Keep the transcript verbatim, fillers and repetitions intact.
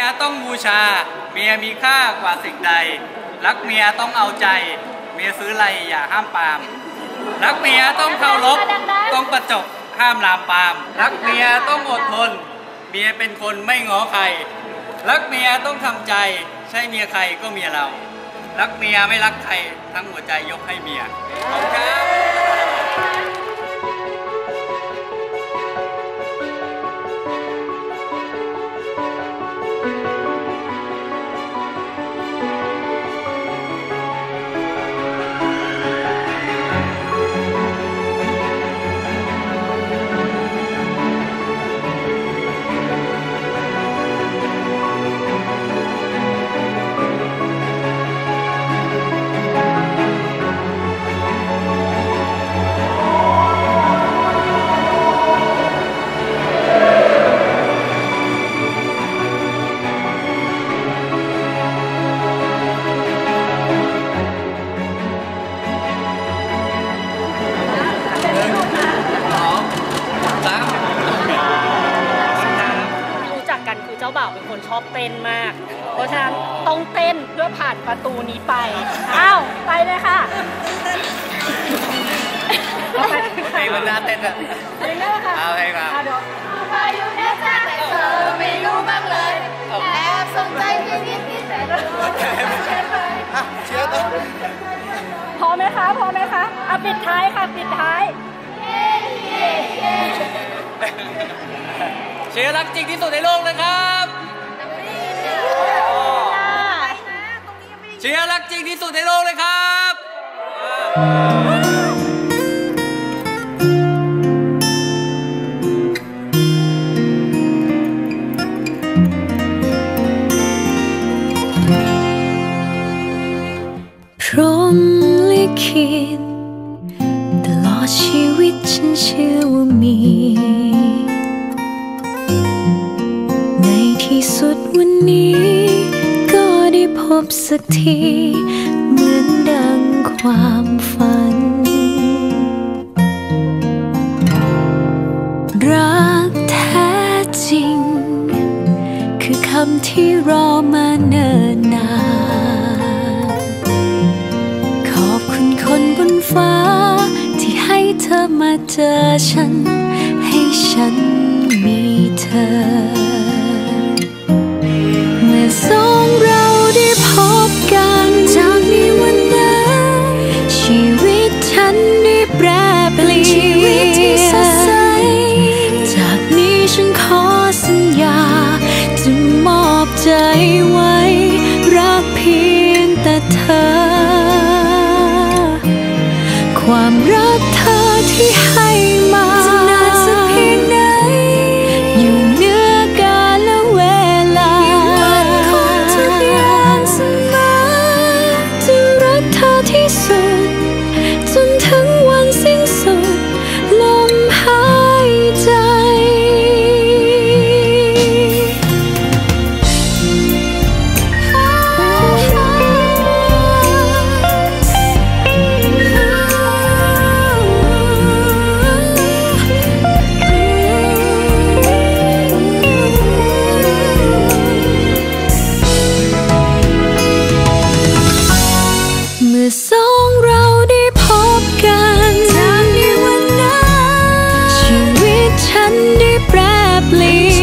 ต้องบูชาเมียมีค่ากว่าสิ่งใดรักเมียต้องเอาใจเมียซื้ออะไรอย่าห้ามปามรักเมียต้องเคารพต้องประจบห้ามลามปามรักเมียต้องอดทนเมียเป็นคนไม่ง้อใครรักเมียต้องทำใจใช่เมียใครก็เมียเรารักเมียไม่รักใครทั้งหัวใจยกให้เมียขอบคุณครับเจ้าบ่าวเป็นคนชอบเต้นมากเพราะฉะนั้นต้องเต้นเพื่อผ่านประตูนี้ไปอ้าวไปเลยค่ะเพลงมันน่าเต้นอะเพลงนั้นค่ะเอาเพลงมาพายุแน่ใจแต่เธอไม่รู้บ้างเลยแอบสนใจนิดนิดนิดแต่รู้เชื่อตัวพอไหมคะพอไหมคะอ่ะปิดท้ายค่ะปิดท้ายเชียร์รักจริงที่สุดในโลกเลยครับเชียร์รักจริงที่สุดในโลกเลยครับพรหมลิขิตตลอดชีวิตฉันเชื่อว่ามีในที่สุดวันนี้ก็ได้พบสักทีเหมือนดังความฝันรักแท้จริงคือคำที่รอมาเนิ่นนานขอบคุณคนบนฟ้าที่ให้เธอมาเจอฉันให้ฉันมีเธอเมื่อสองเราได้พบกันจากในวันนั้นชีวิตฉันได้แปรเปลี่ยนชีวิตที่สดใสจากนี้ฉันขอสัญญาจะมอบใจไว้รักเพียงแต่เธอความรักเธอที่ให้มาจะนานสักเพียงไหนอยู่เหนือกาลและเวลามันคงทุกอย่างเสมอจะรักเธอที่สุดจนถึงวันสิ้นสุดลมหายใจสองเราได้พบกันจากในวันนั้นชีวิตฉันได้แปรเปลี่ยน